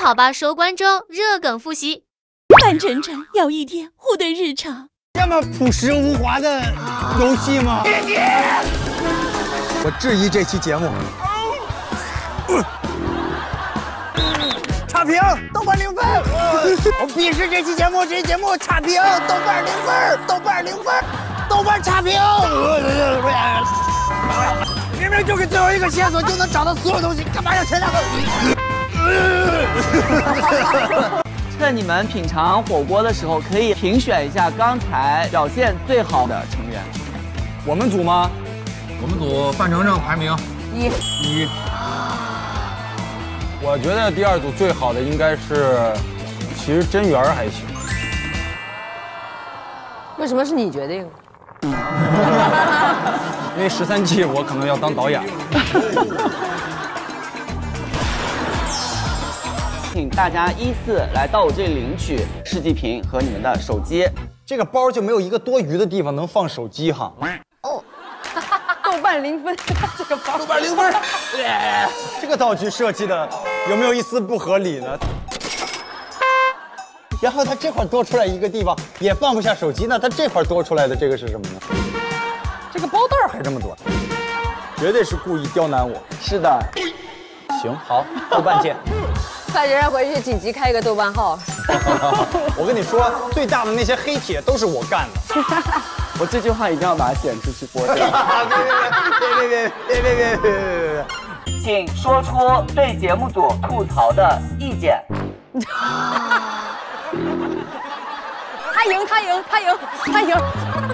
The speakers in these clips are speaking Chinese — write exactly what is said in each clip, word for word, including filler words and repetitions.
好吧收官中热梗复习。 范丞丞要一天护的日常， 这么朴实无华的游戏吗？我质疑这期节目。差评，豆瓣零分。我鄙视这期节目，这期节目差评，豆瓣零分，豆瓣零分，豆瓣差评。明明就给最后一个线索就能找到所有东西，干嘛要前两个？ 趁你们品尝火锅的时候，可以评选一下刚才表现最好的成员。 我们组吗？ 我们组范丞丞排名一一。我觉得第二组最好的应该是，其实真源还行。 为什么是你决定？ 因为十三季我可能要当导演了。 请大家依次来到我这里领取试剂瓶和你们的手机。 这个包就没有一个多余的地方能放手机哈。 哦，豆瓣零分，这个包豆瓣零分。这个道具设计的有没有一丝不合理呢？然后它这块多出来一个地方也放不下手机，那它这块多出来的这个是什么呢？这个包袋还这么短，绝对是故意刁难我。 是的。 行，好，豆瓣见。 范丞丞回去紧急开一个豆瓣号。 我跟你说，最大的那些黑帖都是我干的。 我这句话一定要把它剪出去播掉。 别别别别别别别别别！ 请说出对节目组吐槽的意见。 他赢，他赢，他赢，他赢。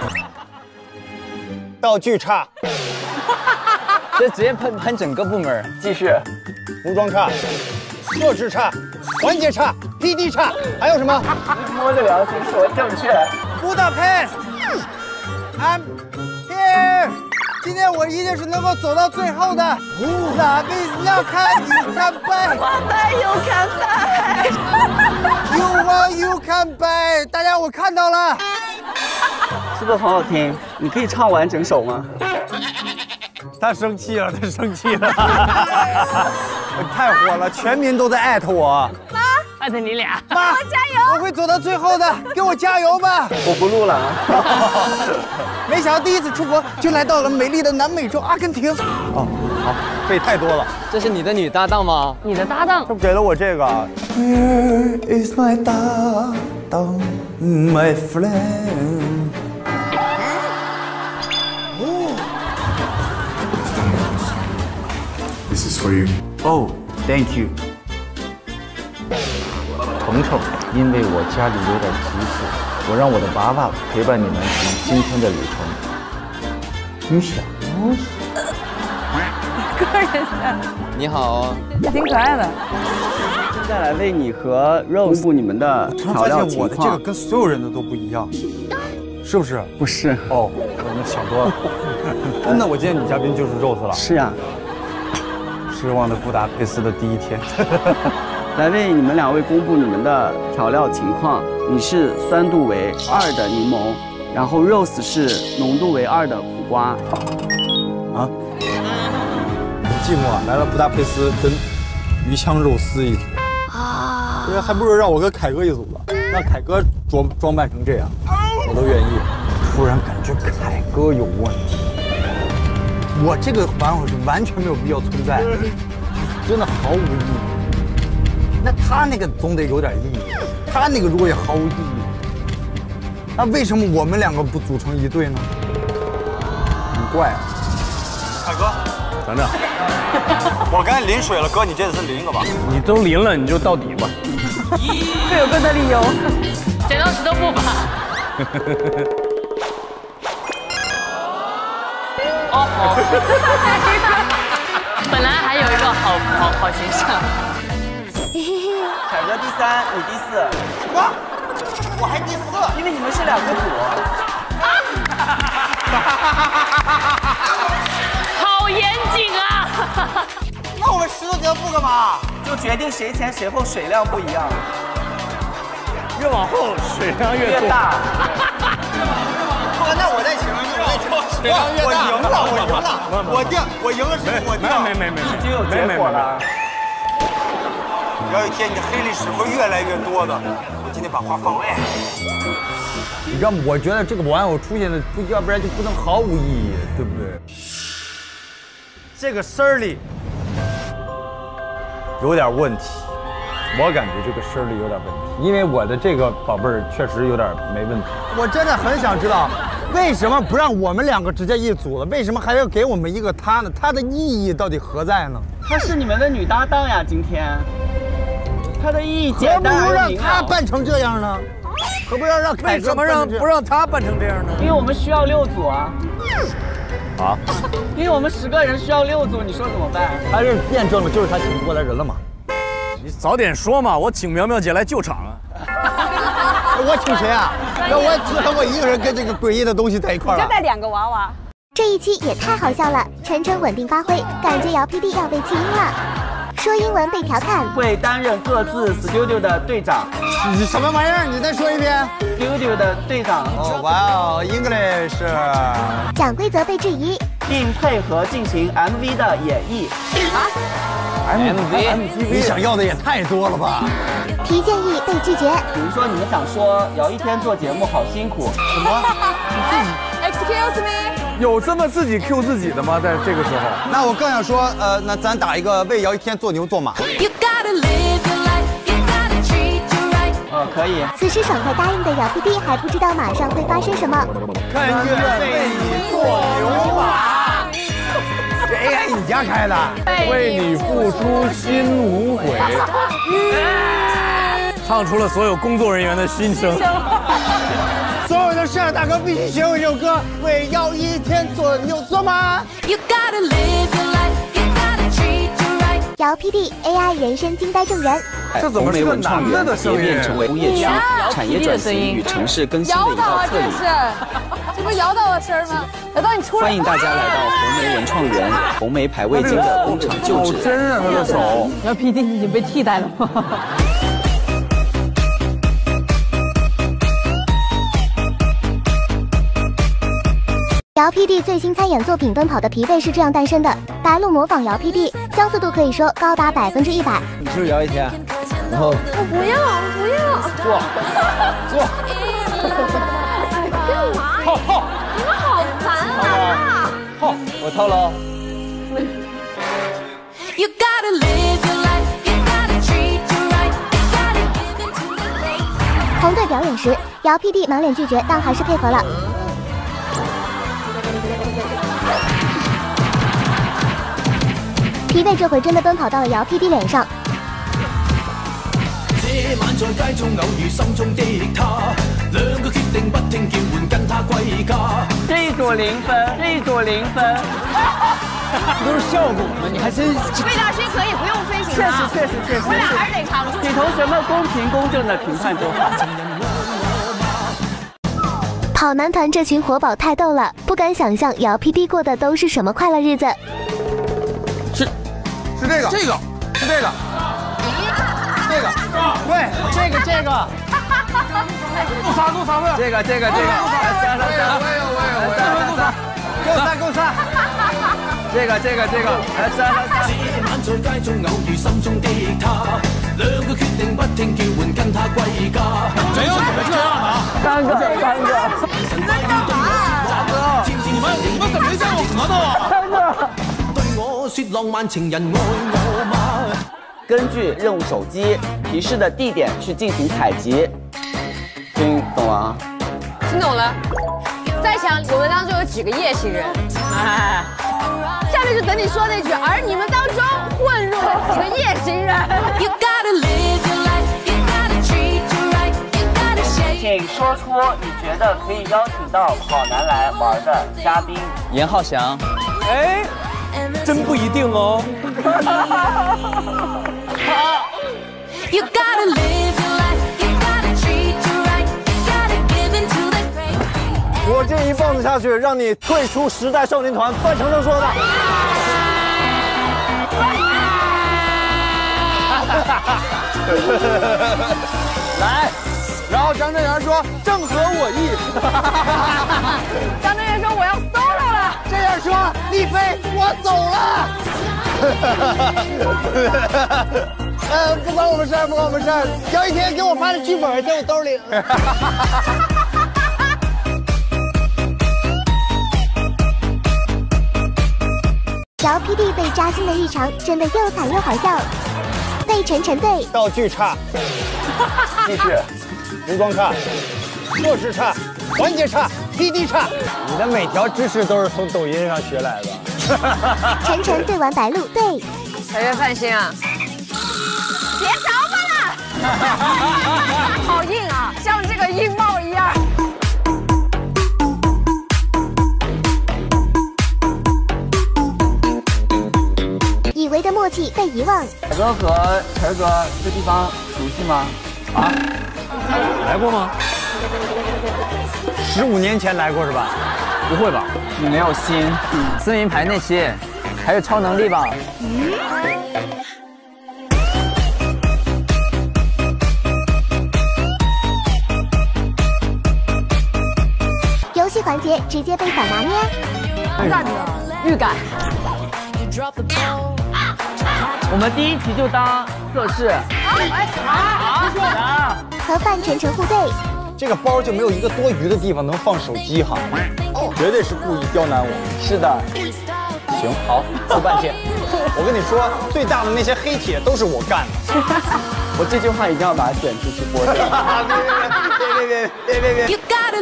道具差， 这直接喷喷整个部门。继续， 服装差，设置差，环节差 ，P D 差，还有什么？ 摸着良心说正确。 Budapest，I'm here。今天我一定是能够走到最后的。哪位要看 you can buy， 我们 you can buy，you want you can buy。大家我看到了， 是不是很好听？你可以唱完整首吗？ 他生气了，他生气了。太火了，全民都在艾特我。 妈， 艾特你俩。 妈， 加油！ 我会走到最后的，给我加油吧！ 我不录了啊。 没想到第一次出国就来到了美丽的南美洲阿根廷。哦，好，背太多了。 这是你的女搭档吗？ 你的搭档。 他给了我这个。Here is my 搭档 ，my friend。 This is for you. Oh, thank you. 程程，因为我家里有点急事，我让我的娃娃陪伴你们今天的旅程。你想我？ 个人的。 你好， 还挺可爱的。 现在来为你和 Rose 公布你们的调料情况。 我的这个跟所有人的都不一样，是不是？ 不是。 哦，我们想多了。真的，我今天女嘉宾就是 Rose 了。 是啊。 失望的布达佩斯的第一天。 来为你们两位公布你们的调料情况。你是酸度为二的柠檬，然后 Rose 是浓度为二的苦瓜。 啊？很寂寞啊，来了布达佩斯跟鱼香肉丝一组。啊。还不如让我跟凯哥一组吧，让凯哥装装扮成这样，我都愿意。突然感觉凯哥有问题。我这个玩偶是完全没有必要存在，真的毫无意义。那他那个总得有点意义，他那个如果也毫无意义，那为什么我们两个不组成一队呢？很怪啊！凯哥，等等，我刚才淋水了，哥，你这次淋一个吧。 你都淋了，你就到底吧。 各有各的理由。 剪刀石头布吧。哦哦，本来还有一个好好好形象。 凯哥第三，你第四。 什么？我还第四？ 因为你们是两个组。 好严谨啊！ 那我们石头剪刀布干嘛？ 就决定谁前谁后，水量不一样。 越往后水量越越大。 那我在前面，我在前面。水量越大。我赢了，我赢了。我定，我赢了是我定。 没没没没， 已经有结果了。 有一天你的黑历史会越来越多的。我今天把话放外。 你知道吗？我觉得这个玩偶出现的，不要不然就不能毫无意义，对不对？这个声儿里有点问题，我感觉这个声儿里有点问题，因为我的这个宝贝儿确实有点没问题。我真的很想知道，为什么不让我们两个直接一组了？为什么还要给我们一个他呢？他的意义到底何在呢？ 她是你们的女搭档呀，今天。她的意义简单而明了。 何不让她扮成这样呢？何不要让凯哥？ 为什么让不让他扮成这样呢？ 因为我们需要六组啊。 啊？ 因为我们十个人需要六组，你说怎么办？ 还是验证了就是他请不过来人了嘛？ 你早点说嘛，我请苗苗姐来救场啊！ 我请谁啊？那我只能我一个人跟这个诡异的东西在一块儿了。 就带两个娃娃。 这一期也太好笑了，晨晨稳定发挥，感觉姚 P D 要被弃音了。说英文被调侃， 会担任各自 studio 的队长。 你什么玩意儿？你再说一遍。 studio 的队长。 哦，哇哦 ，English。 讲规则被质疑， 并配合进行 M V 的演绎。啊 M V， 你想要的也太多了吧？ 提建议被拒绝。 比如说，你们想说姚一天做节目好辛苦，什么？ Excuse me。 有这么自己 Q 自己的吗？在这个时候， 那我更想说，呃，那咱打一个为姚一天做牛做马。 呃，可以。 此时爽快答应的姚 P D 还不知道马上会发生什么。 看愿为你做牛马。谁给你家开的？ 为你付出心无悔，唱出了所有工作人员的心声。 所有的摄像大哥必须学会这首歌，为姚一天做牛做马。 姚 P D A I 人生惊呆众人。 这怎么是个男的的声音？ 变成为工业区、产业转型与城市更新的一道侧影。 这不是摇到我声吗？摇到你出来。 欢迎大家来到红梅文创园红梅牌味精的工厂旧址。 好真啊，他的手。 姚 P D 已经被替代了吗？ 姚 P D 最新参演作品《奔跑的疲惫》是这样诞生的。白鹿模仿姚 P D， 相似度可以说高达百分之一百。 你是不是姚一天？然后我不要，我不要。 坐，坐。 哎，干嘛？ 套套。 你们好烦啊！ 套，我套喽。 红队表演时，姚 P D 满脸拒绝，但还是配合了。疲惫这回真的奔跑到了姚 P D 脸上。 这一组零分，这一组零分， 都是效果嘛，你还真。 魏大勋可以不用飞行确实确实确实， 我俩还是得扛住。 请同学们公平公正的评判就好。 跑男团这群活宝太逗了，不敢想象姚 P D 过的都是什么快乐日子。 是，是这个，这个，是这个，这个，对，这个这个， 够仨够仨不？ 这个这个这个， 我有我有我有， 够仨，够仨够仨，这个这个这个，来三三三。 谁要你们这样的啊？ 三个三个。 你在干嘛？ 大哥，你们你们怎么没签过合同啊？ 三个。根据任务手机提示的地点去进行采集，听懂了啊？ 听懂了。在想我们当中有几个夜行人？哎，下面就等你说那句，而你们当中混入了几个夜行人。 请说出你觉得可以邀请到跑男来玩的嘉宾。严浩翔。 哎，真不一定哦。 我这一棒子下去，让你退出时代少年团。范丞丞说的。来。然后张震源说正合我意。 张震源说我要 solo 了。 这样说，丽飞我走了。 呃，不关我们事儿，不关我们事儿。姚一天给我发的剧本在我兜里。 姚 P D 被扎心的日常真的又惨又好笑。被晨晨队道具差，地势，服装差，做事差，环节差 ，P D 差。你的每条知识都是从抖音上学来的。 晨晨对完白鹿对。 小月范心啊，别着吧了，好硬啊，像这个硬帽一样。 以为的默契被遗忘。 凯哥和晨哥这地方熟悉吗？啊， 来过吗？ 十五年前来过是吧？ 不会吧？你没有心。森林牌那期，还有超能力吧？嗯。 游戏环节直接被反拿捏。 预感的预感。 我们第一题就当测试。啊！ 和范丞丞互对。 这个包就没有一个多余的地方能放手机哈，绝对是故意刁难我。 是的。 行，好，出半天。我跟你说，最大的那些黑铁都是我干的。 我这句话一定要把它剪出去播掉。 别别别别别别别！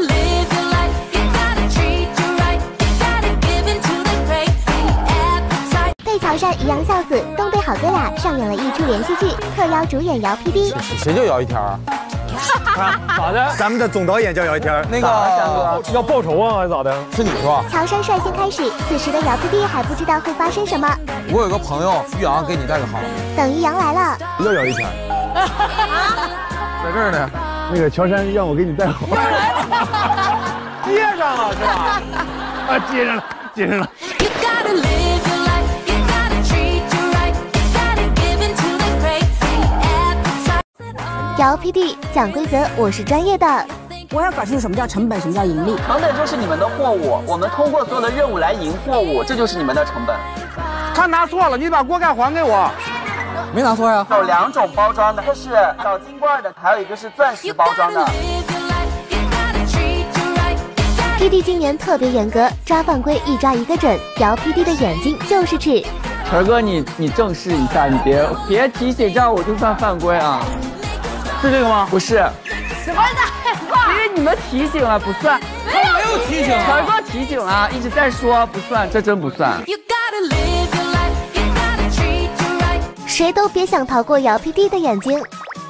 被曹珊一样笑死，东北好哥俩上演了一出连续剧，特邀主演姚 P D。 谁叫姚一天啊？咋的？咱们的总导演叫姚一天，那个要报仇啊，还是咋的？是你是吧？ 曹珊率先开始，此时的姚 P D 还不知道会发生什么。 我有个朋友于洋，给你带个好。 等于洋来了， 叫姚一天， 在这儿呢。 那个乔杉让我给你带好。接上了是吧？啊，接上了，接上了。 姚 P D 讲规则，我是专业的。 我要搞清楚什么叫成本，什么叫盈利。 成本就是你们的货物，我们通过所有的任务来赢货物，这就是你们的成本。 他拿错了，你把锅盖还给我。 没拿错呀。 有两种包装的，一个是小金罐的，还有一个是钻石包装的。 P D 今年特别严格，抓犯规一抓一个准。姚 P D 的眼睛就是尺。 晨哥，你你正视一下，你别别提醒，这样我就算犯规啊。是这个吗？不是。 什么的？ 因为你们提醒了，不算。 没有， 没有提醒。 晨哥提醒了，一直在说不算，这真不算。 谁都别想逃过姚 P D 的眼睛。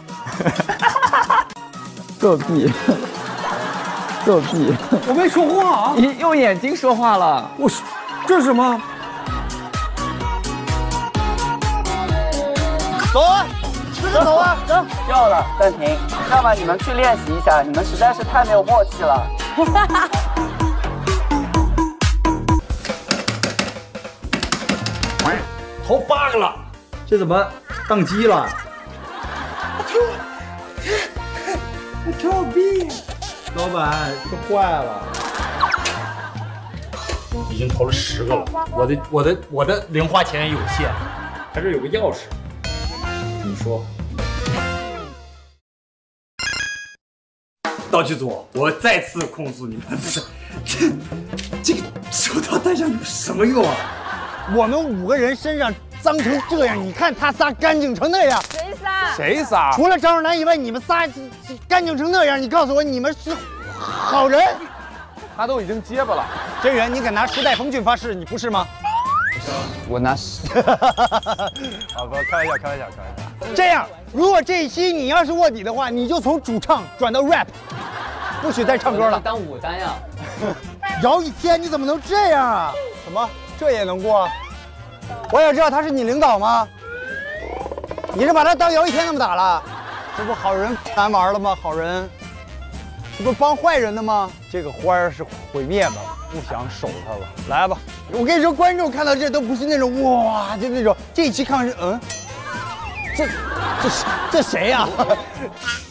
作弊，作弊！ 我没说话啊！ 你用眼睛说话了。 我说，这是什么？ 走啊！吃个走啊！ 走，够了，暂停。要么你们去练习一下，你们实在是太没有默契了。 投八个了，这怎么宕机了？ 我臭逼！ 老板，这坏了。已经投了十个了，我的我的我的零花钱有限，他这有个钥匙，你说？道具组，我再次控诉你们，不是这这个手套戴上有什么用啊？ 我们五个人身上脏成这样，你看他仨干净成那样。 谁仨？ 谁仨？ 除了张若楠以外，你们仨干净成那样，你告诉我你们是好人？ 他都已经结巴了。 真源，你敢拿时代峰峻发誓，你不是吗？ 我拿。 好，不，开玩笑，开玩笑，开玩笑。 这样，如果这一期你要是卧底的话，你就从主唱转到 rap， 不许再唱歌了。 当舞担呀。 姚一天，你怎么能这样啊？什么？这也能过？我想知道他是你领导吗？你是把他当姚一天那么打了？这不好人难玩了吗？好人，这不帮坏人的吗？这个花儿是毁灭的，不想守他了。来吧，我跟你说，观众看到这都不是那种哇，就那种这一期看完是嗯，这这这谁呀、啊？